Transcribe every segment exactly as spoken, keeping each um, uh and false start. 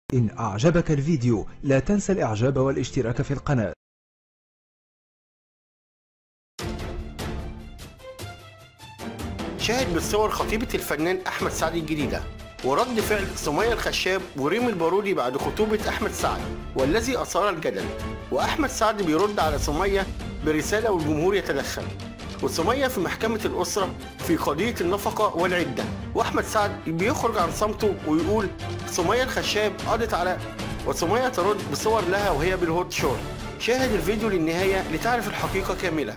إن أعجبك الفيديو لا تنسى الإعجاب والاشتراك في القناة. شاهد بالصور خطيبة الفنان أحمد سعد الجديدة، ورد فعل سمية الخشاب وريم البارودي بعد خطوبة أحمد سعد والذي أثار الجدل. وأحمد سعد بيرد على سمية برسالة والجمهور يتدخل، وسمية في محكمة الأسرة في قضية النفقة والعدة، وأحمد سعد بيخرج عن صمته ويقول سمية الخشاب قضت على، وسمية ترد بصور لها وهي بالهوت شورت. شاهد الفيديو للنهاية لتعرف الحقيقة كاملة.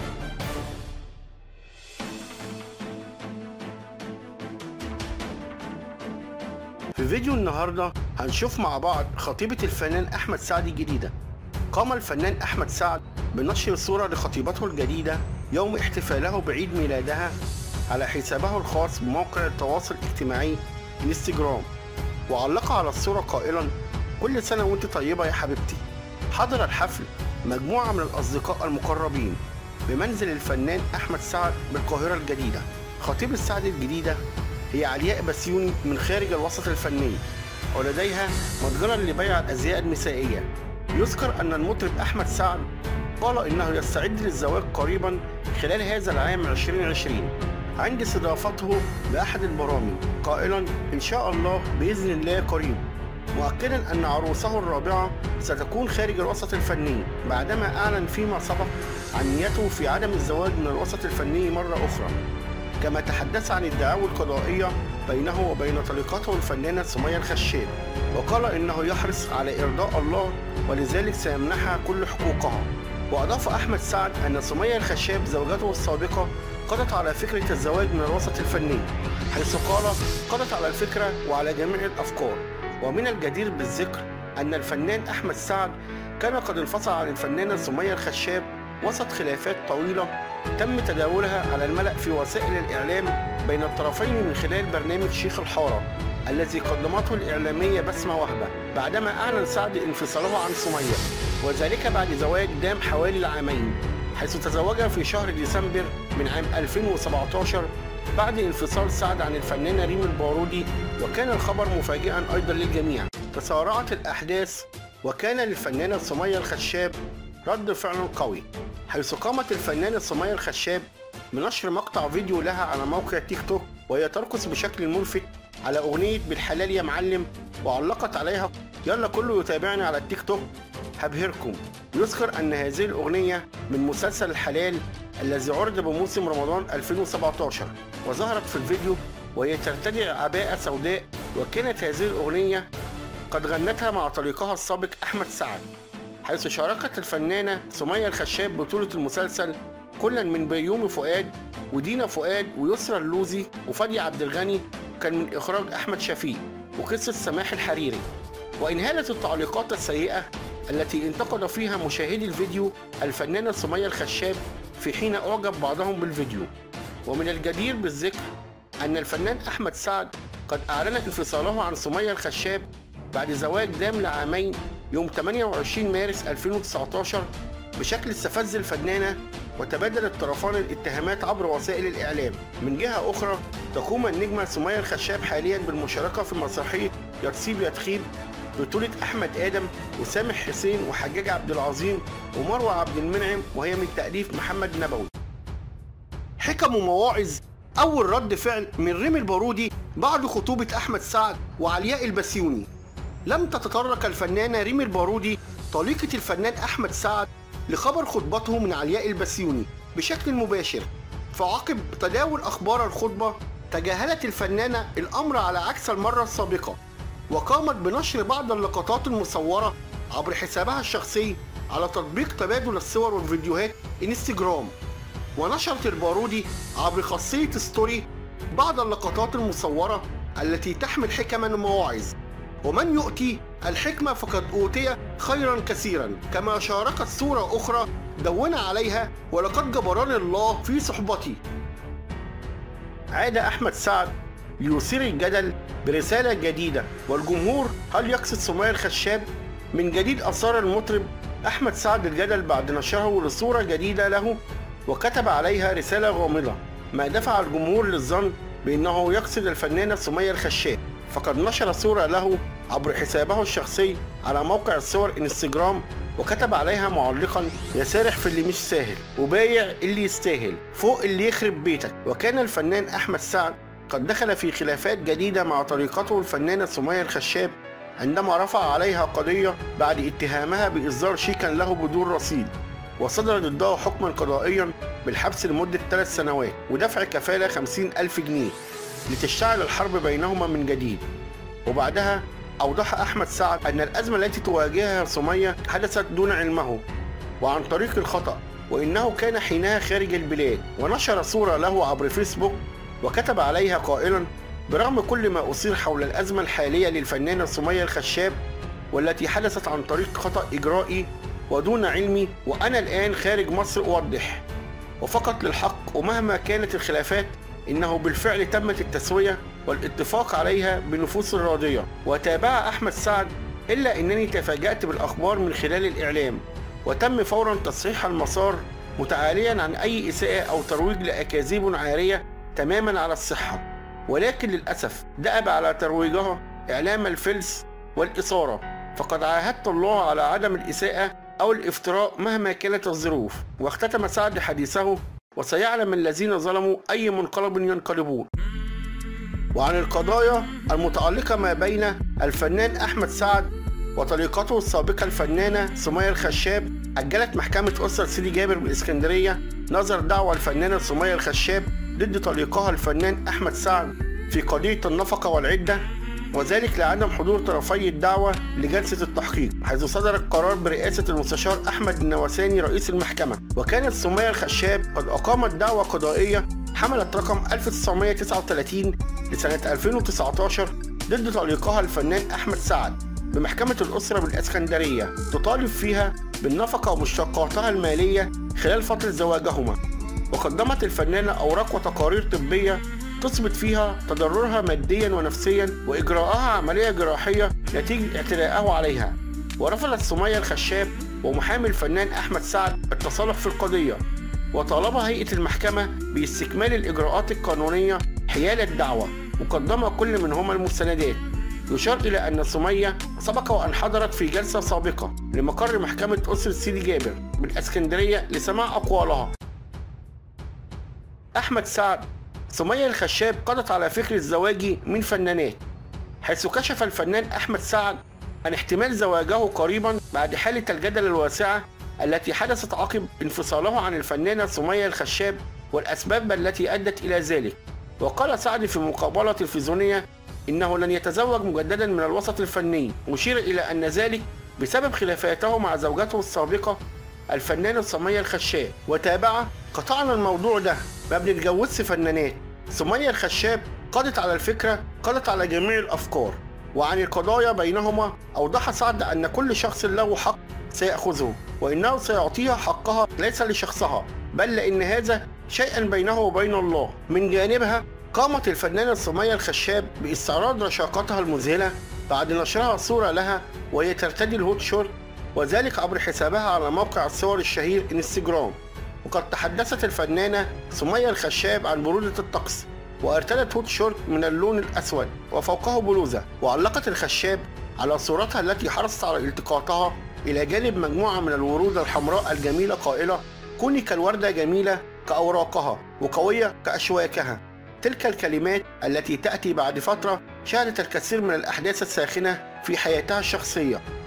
في فيديو النهاردة هنشوف مع بعض خطيبة الفنان أحمد سعد الجديدة. قام الفنان أحمد سعد بنشر صورة لخطيبته الجديدة يوم احتفاله بعيد ميلادها على حسابه الخاص بموقع التواصل الاجتماعي انستجرام، وعلق على الصورة قائلا: كل سنة وانت طيبة يا حبيبتي. حضر الحفل مجموعة من الأصدقاء المقربين بمنزل الفنان أحمد سعد بالقاهرة الجديدة. خطيبة سعد الجديدة هي علياء بسيوني من خارج الوسط الفني، ولديها متجرا لبيع الأزياء النسائية. يذكر أن المطرب أحمد سعد قال إنه يستعد للزواج قريبا خلال هذا العام ألفين وعشرين عند استضافته بأحد البرامج، قائلا إن شاء الله بإذن الله قريب، مؤكدا أن عروسه الرابعة ستكون خارج الوسط الفني بعدما أعلن فيما سبق عن نيته في عدم الزواج من الوسط الفني مرة أخرى. كما تحدث عن الدعاوى القضائية بينه وبين طليقته الفنانة سمية الخشاب، وقال إنه يحرص على إرضاء الله ولذلك سيمنحها كل حقوقها. وأضاف أحمد سعد أن سمية الخشاب زوجته السابقة قضت على فكرة الزواج من الوسط الفني، حيث قال قضت على الفكرة وعلى جميع الأفكار. ومن الجدير بالذكر أن الفنان أحمد سعد كان قد انفصل عن الفنانة سمية الخشاب وسط خلافات طويلة تم تداولها على الملأ في وسائل الإعلام بين الطرفين من خلال برنامج شيخ الحارة الذي قدمته الإعلامية بسمة وهبة، بعدما أعلن سعد انفصاله عن سمية، وذلك بعد زواج دام حوالي العامين، حيث تزوجها في شهر ديسمبر من عام ألفين وسبعتاشر بعد انفصال سعد عن الفنانة ريم البارودي. وكان الخبر مفاجئا أيضا للجميع. تسارعت الأحداث وكان للفنانة سمية الخشاب رد فعل قوي، حيث قامت الفنانة سمية الخشاب بنشر مقطع فيديو لها على موقع تيك توك وهي ترقص بشكل ملفت على أغنية بالحلال يا معلم، وعلقت عليها يلا كله يتابعني على التيك توك هبهركم. يذكر أن هذه الأغنية من مسلسل الحلال الذي عرض بموسم رمضان ألفين وسبعتاشر، وظهرت في الفيديو وهي ترتدي عباءة سوداء، وكانت هذه الأغنية قد غنتها مع طليقها السابق أحمد سعد، حيث شاركت الفنانة سمية الخشاب بطولة المسلسل كلا من بيومي فؤاد ودينا فؤاد ويسرى اللوزي وفادي عبد الغني، كان من إخراج أحمد شفيق وقصة سماح الحريري. وانهالت التعليقات السيئة التي انتقد فيها مشاهدي الفيديو الفنانة سمية الخشاب في حين أعجب بعضهم بالفيديو. ومن الجدير بالذكر أن الفنان أحمد سعد قد أعلن انفصاله عن سمية الخشاب بعد زواج دام لعامين يوم ثمانية وعشرين مارس ألفين وتسعتاشر بشكل استفز الفنانة، وتبادل الطرفان الاتهامات عبر وسائل الإعلام. من جهة أخرى تقوم النجمة سمية الخشاب حاليا بالمشاركة في مسرحية يا تصيب يا تخيب بطولة أحمد آدم وسامح حسين وحجاج عبد العظيم ومروة عبد المنعم، وهي من تأليف محمد نبوي. حكم ومواعظ. أول رد فعل من ريم البارودي بعد خطوبة أحمد سعد وعلياء البسيوني. لم تتطرق الفنانة ريم البارودي طليقة الفنان أحمد سعد لخبر خطبته من علياء البسيوني بشكل مباشر، فعقب تداول أخبار الخطبة تجاهلت الفنانة الأمر على عكس المرة السابقة، وقامت بنشر بعض اللقطات المصورة عبر حسابها الشخصي على تطبيق تبادل الصور والفيديوهات انستجرام. ونشرت البارودي عبر خاصية ستوري بعض اللقطات المصورة التي تحمل حكما ومواعظ، ومن يؤتي الحكمة فقد أوتي خيرا كثيرا. كما شاركت صورة أخرى دون عليها ولقد جبرني الله في صحبتي. عاد أحمد سعد ليثير الجدل برسالة جديدة، والجمهور هل يقصد سمية الخشاب؟ من جديد أثار المطرب أحمد سعد الجدل بعد نشره لصورة جديدة له وكتب عليها رسالة غامضة، ما دفع الجمهور للظن بأنه يقصد الفنانة سمية الخشاب، فقد نشر صورة له عبر حسابه الشخصي على موقع الصور انستجرام، وكتب عليها معلقا: يا سارح في اللي مش ساهل وبايع اللي يستاهل فوق اللي يخرب بيتك. وكان الفنان أحمد سعد قد دخل في خلافات جديدة مع طريقته الفنانة سمية الخشاب عندما رفع عليها قضية بعد اتهامها بإصدار شيكا له بدون رصيد، وصدر ضدها حكما قضائيا بالحبس لمدة ثلاث سنوات ودفع كفالة خمسين ألف جنيه لتشتعل الحرب بينهما من جديد. وبعدها أوضح أحمد سعد أن الأزمة التي تواجهها سمية حدثت دون علمه وعن طريق الخطأ، وإنه كان حينها خارج البلاد، ونشر صورة له عبر فيسبوك وكتب عليها قائلا: برغم كل ما أثير حول الأزمة الحالية للفنانة سمية الخشاب والتي حدثت عن طريق خطأ إجرائي ودون علمي، وأنا الآن خارج مصر أوضح وفقط للحق، ومهما كانت الخلافات إنه بالفعل تمت التسوية والاتفاق عليها بنفوس راضية. وتابع أحمد سعد: إلا أنني تفاجأت بالأخبار من خلال الإعلام، وتم فورا تصحيح المسار متعاليا عن أي إساءة أو ترويج لأكاذيب عارية تماما على الصحة، ولكن للأسف دأب على ترويجها إعلام الفلس والإثارة، فقد عاهدت الله على عدم الإساءة أو الافتراء مهما كانت الظروف. واختتم سعد حديثه: وسيعلم الذين ظلموا أي منقلب ينقلبون. وعن القضايا المتعلقة ما بين الفنان أحمد سعد وطليقته السابقة الفنانة سمية الخشاب، أجلت محكمة أسرة سيدي جابر بالإسكندرية نظر دعوى الفنانة سمية الخشاب ضد طليقها الفنان أحمد سعد في قضية النفقة والعدة، وذلك لعدم حضور طرفي الدعوة لجلسة التحقيق، حيث صدر القرار برئاسة المستشار أحمد النواساني رئيس المحكمة. وكانت سمية الخشاب قد أقامت دعوى قضائية حملت رقم ألف وتسعمائة وتسعة وثلاثين لسنة ألفين وتسعة عشر ضد طليقها الفنان أحمد سعد بمحكمة الأسرة بالإسكندرية، تطالب فيها بالنفقة ومشتقاتها المالية خلال فترة زواجهما. وقدمت الفنانة أوراق وتقارير طبية تثبت فيها تضررها ماديا ونفسيا وإجراءها عملية جراحية نتيجة اعتداءه عليها. ورفضت سمية الخشاب ومحامي الفنان أحمد سعد التصالح في القضية، وطالب هيئة المحكمة باستكمال الإجراءات القانونية حيال الدعوة، وقدم كل منهما المستندات. يشار إلى أن سمية سبق وأن حضرت في جلسة سابقة لمقر محكمة أسرة سيدي جابر بالإسكندرية لسماع أقوالها. أحمد سعد: سمية الخشاب قضت على فكر الزواج من فنانات، حيث كشف الفنان أحمد سعد عن احتمال زواجه قريبا بعد حالة الجدل الواسعة التي حدثت عقب انفصاله عن الفنانة سمية الخشاب والأسباب التي أدت إلى ذلك. وقال سعد في مقابلة تلفزيونية إنه لن يتزوج مجددا من الوسط الفني، مشير إلى أن ذلك بسبب خلافاته مع زوجته السابقة الفنانة سمية الخشاب. وتابع: قطعنا الموضوع ده، ما بنتجوزش فنانات. سمية الخشاب قضت على الفكرة، قضت على جميع الأفكار. وعن القضايا بينهما أوضح سعد أن كل شخص له حق سيأخذه، وإنه سيعطيها حقها ليس لشخصها، بل لأن هذا شيئا بينه وبين الله. من جانبها قامت الفنانة سمية الخشاب باستعراض رشاقتها المذهلة بعد نشرها صورة لها وهي ترتدي الهوت شورت، وذلك عبر حسابها على موقع الصور الشهير انستجرام. وقد تحدثت الفنانة سمية الخشاب عن برودة الطقس، وارتدت هوت شورت من اللون الأسود وفوقه بلوزة. وعلقت الخشاب على صورتها التي حرصت على التقاطها إلى جانب مجموعة من الورود الحمراء الجميلة قائلة: كوني كالوردة جميلة كأوراقها وقوية كأشواكها. تلك الكلمات التي تأتي بعد فترة شهدت الكثير من الأحداث الساخنة في حياتها الشخصية،